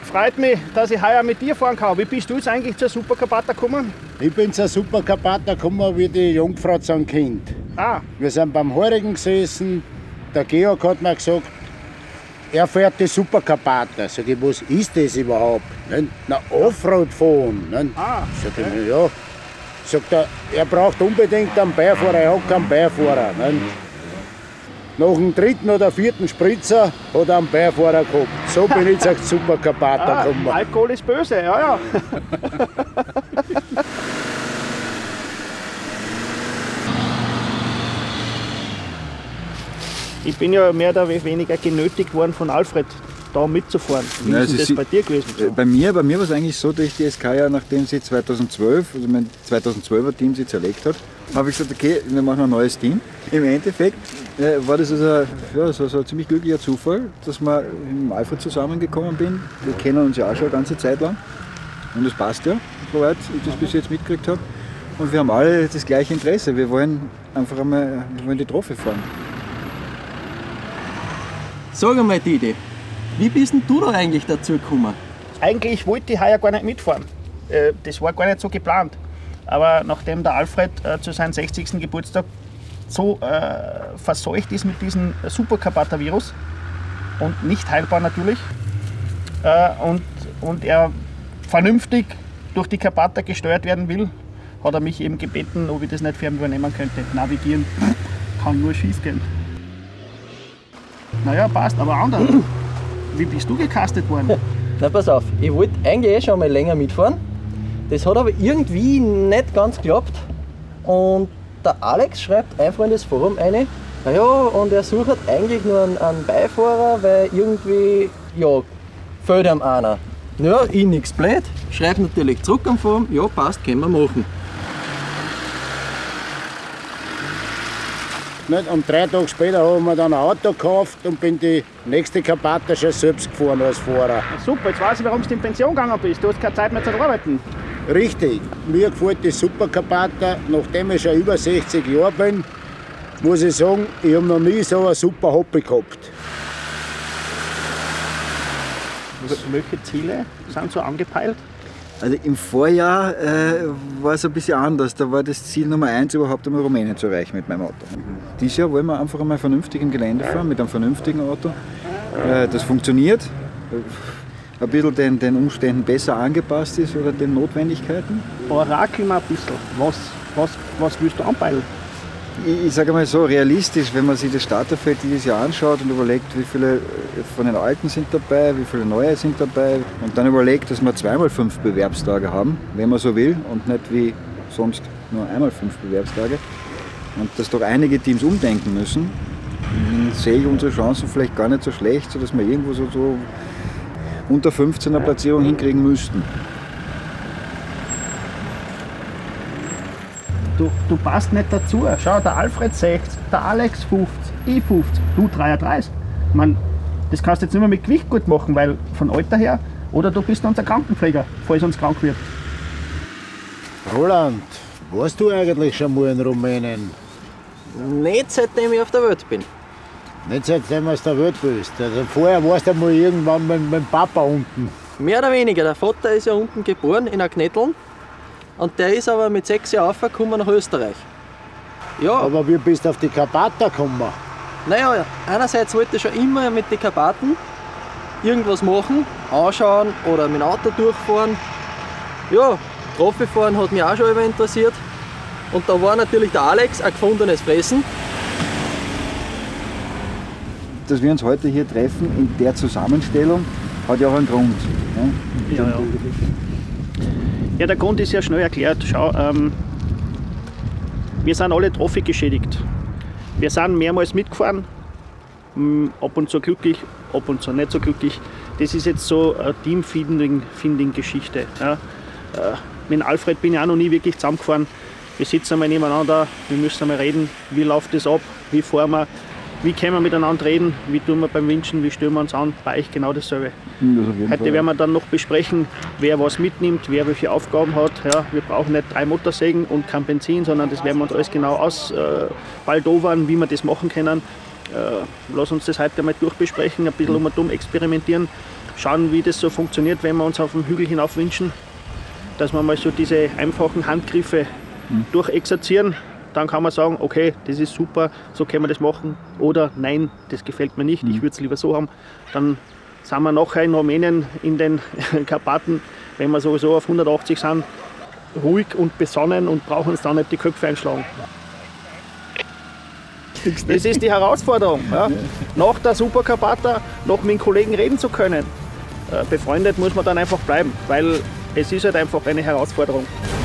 freut mich, dass ich heuer mit dir fahren kann. Wie bist du jetzt eigentlich zur Super Carpathia gekommen? Ich bin zur Super Carpathia gekommen wie die Jungfrau zum Kind. Ah, Wir sind beim Heurigen gesessen, der Georg hat mir gesagt, er fährt die Super Carpathia. Sag ich, was ist das überhaupt? Na, Offroad fahren. Ah, Sag ich mir, ja. Sagt er braucht unbedingt einen Beifahrer, er hat keinen Beifahrer. Nach dem dritten oder vierten Spritzer hat er einen Beifahrer gehabt. So bin ich zur Super Carpathia gekommen. Alkohol ist böse, ja. Ich bin ja mehr oder weniger genötigt worden von Alfred, da mitzufahren. Wie ist denn das bei dir gewesen? So? Bei mir war es eigentlich so, durch die SK, ja, nachdem sie 2012, also mein 2012er Team sie zerlegt hat, habe ich gesagt, okay, wir machen ein neues Team. Im Endeffekt war das also, so ein ziemlich glücklicher Zufall, dass wir mit Alfred zusammengekommen bin. Wir kennen uns ja auch schon eine ganze Zeit lang und das passt ja, soweit ich das bis jetzt mitgekriegt habe. Und wir haben alle das gleiche Interesse. Wir wollen einfach einmal die Trophy fahren. Sag einmal, Didi, wie bist denn du da eigentlich dazu gekommen? Eigentlich wollte ich heuer gar nicht mitfahren. Das war gar nicht so geplant. Aber nachdem der Alfred zu seinem 60. Geburtstag so verseucht ist mit diesem Super Carpathia-Virus und nicht heilbar natürlich, und er vernünftig durch die Carpathia gesteuert werden will, hat er mich eben gebeten, ob ich das nicht für ihn übernehmen könnte. Navigieren kann nur schief gehen. Naja, passt, aber anders. Wie bist du gecastet worden? Na pass auf, ich wollte eigentlich schon mal länger mitfahren. Das hat aber irgendwie nicht ganz geklappt. Und der Alex schreibt einfach in das Forum rein, naja, und er sucht eigentlich nur einen Beifahrer, weil irgendwie, ja, fehlt ihm einer. Ja, ich nix blöd, schreibt natürlich zurück am Forum, ja passt, können wir machen. Und 3 Tage später haben wir dann ein Auto gekauft und bin die nächste Carpathia schon selbst gefahren als Fahrer. Super, jetzt weiß ich, warum du in Pension gegangen bist. Du hast keine Zeit mehr zu arbeiten. Richtig, mir gefällt die Super Carpathia, nachdem ich schon über 60 Jahre bin, muss ich sagen, ich habe noch nie so ein super Hobby gehabt. Welche Ziele sind so angepeilt? Also im Vorjahr war es ein bisschen anders. Da war das Ziel Nummer 1 überhaupt einmal Rumänien zu erreichen mit meinem Auto. Dieses Jahr wollen wir einfach einmal vernünftig im Gelände fahren mit einem vernünftigen Auto. Das funktioniert, ein bisschen den Umständen besser angepasst ist oder den Notwendigkeiten. Orakel mal ein bisschen. Was willst du anpeilen? Ich sage mal so, realistisch, wenn man sich das Starterfeld dieses Jahr anschaut und überlegt, wie viele von den Alten sind dabei, wie viele Neue sind dabei und dann überlegt, dass wir 2x5 Bewerbstage haben, wenn man so will und nicht wie sonst nur 1x5 Bewerbstage und dass doch einige Teams umdenken müssen, dann sehe ich unsere Chancen vielleicht gar nicht so schlecht, sodass wir irgendwo so unter 15er Platzierung hinkriegen müssten. Du passt nicht dazu. Schau, der Alfred 60, der Alex 50, ich 50, du 33. Man, das kannst du jetzt nicht mehr mit Gewicht gut machen, weil von Alter her, oder du bist unser Krankenpfleger, falls uns krank wird. Roland, warst du eigentlich schon mal in Rumänien? Nicht seitdem ich auf der Welt bin. Nicht seitdem du aus der Welt bist. Also vorher warst du mal irgendwann mit dem Papa unten. Mehr oder weniger. Der Vater ist ja unten geboren, in Agnetteln. Und der ist aber mit 6 Jahren aufgekommen nach Österreich. Ja, Aber wie bist du auf die Carpathia gekommen? naja, einerseits wollte ich schon immer mit den Karpaten irgendwas machen, anschauen oder mit dem Auto durchfahren. Ja, Trophyfahren hat mich auch schon immer interessiert. Und da war natürlich der Alex ein gefundenes Fressen. Dass wir uns heute hier treffen in der Zusammenstellung, hat ja auch einen Grund. Ja? Ja. Ja, der Grund ist ja schnell erklärt. Schau, wir sind alle Trophy geschädigt. Wir sind mehrmals mitgefahren, ab und zu glücklich, ab und zu nicht so glücklich. Das ist jetzt so eine Team-Finding-Geschichte. Ja. Mit Alfred bin ich auch noch nie wirklich zusammengefahren. Wir sitzen einmal nebeneinander, wir müssen einmal reden, wie läuft das ab, wie fahren wir, wie können wir miteinander reden, wie tun wir beim Winschen, wie stellen wir uns an. Bei euch genau dasselbe. Heute werden wir dann noch besprechen, wer was mitnimmt, wer welche Aufgaben hat. Ja, wir brauchen nicht 3 Motorsägen und kein Benzin, sondern das werden wir uns alles genau ausbaldowern, wie wir das machen können. Lass uns das heute einmal durchbesprechen, ein bisschen um und um experimentieren. schauen, wie das so funktioniert, wenn wir uns auf den Hügel hinaufwünschen, dass wir mal so diese einfachen Handgriffe durchexerzieren. Dann kann man sagen, okay, das ist super, so können wir das machen. Oder nein, das gefällt mir nicht, ich würde es lieber so haben. Dann sind wir nachher in Rumänien in den Karpaten, wenn wir sowieso auf 180 sind, ruhig und besonnen und brauchen uns dann nicht die Köpfe einschlagen. Das ist die Herausforderung. Ja. Nach der Superkarpata noch mit den Kollegen reden zu können. Befreundet muss man dann einfach bleiben, weil es ist halt einfach eine Herausforderung.